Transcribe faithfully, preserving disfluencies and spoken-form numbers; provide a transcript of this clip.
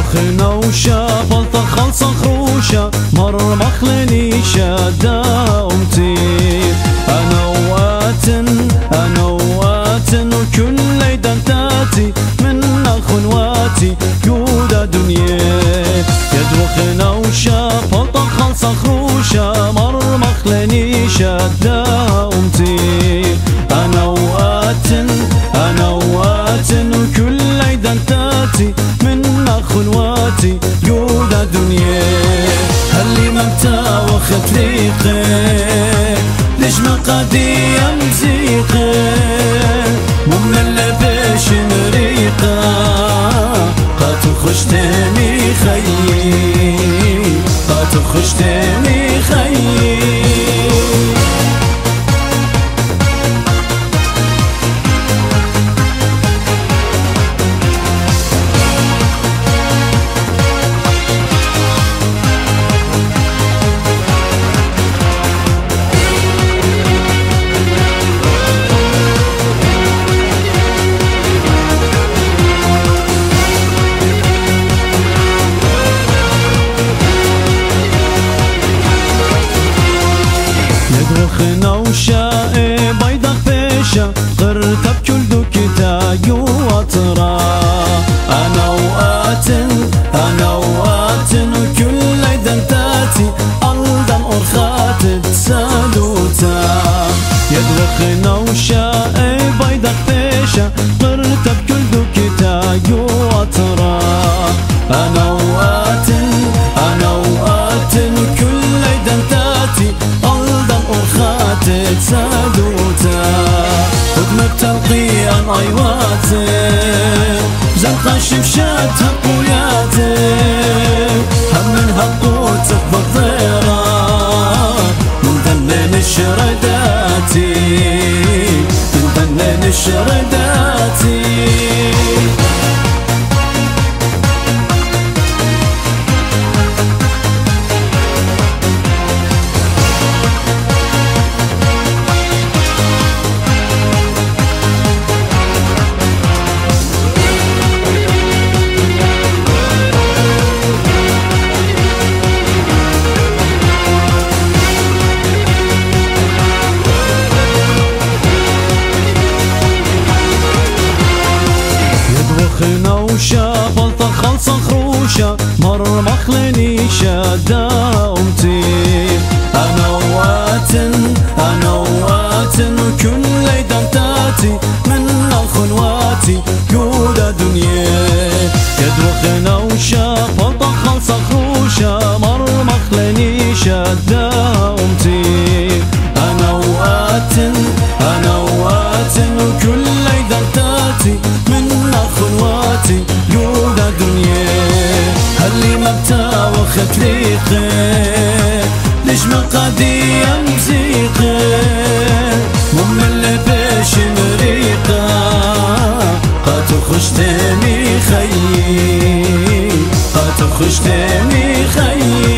يدوخنا وشافلطة خلصة خروشة مر مخلني شداومتي أنا واتن أنا واتن وكل ليدة تاتي من أخواتي يودا دنيا يدوخنا وشافلطة خلصة خروشة مر مخلني شداومتي أنا واتن أنا واتن وكل ليدة تاتي من أخواتي يودا دنيا هاللي ممتى وخت ليقي ليش ما قادي أمزيقي ومن اللي بيش مريقة قاتل خشتني خيي قاتل خشتني خيي يدوخنا وشائي بيضة بيشة غرتها بكل دوكتا يوطرا أنا وقاتن أنا وقاتن وكل ليدة تاتي ألدم أرخات تسالوتا يدوخنا وشائي بيضة بيشة غرتها بكل دوكتا يوطرا أنا وقاتن أنا وقاتن وكل ليدة تاتي أرخاتك سادوتا خدمك تلقيا أيواتك زنقة شمشات هقوياتك هم من هقوتك بالضيرة من ذنن الشرداتي من ذنن الشرداتي يدوخنا وشافلطة خلصة خروشة مر مخلني شداومتي أنا واتن أنا واتن وكل ليدة تاتي من أخواتي يودا دنيا يدوخنا وشافلطة خلصة خروشة مر مخلني شداومتي أنا واتن أنا واتن وكل ليدة تاتي من أخواتي يودا دنيا هاللي مبتا وخت ليقي ليش ما قادي أمزيقي ومن اللي بيش مريقة قاتل خشتني خيي قاتل خشتني خيي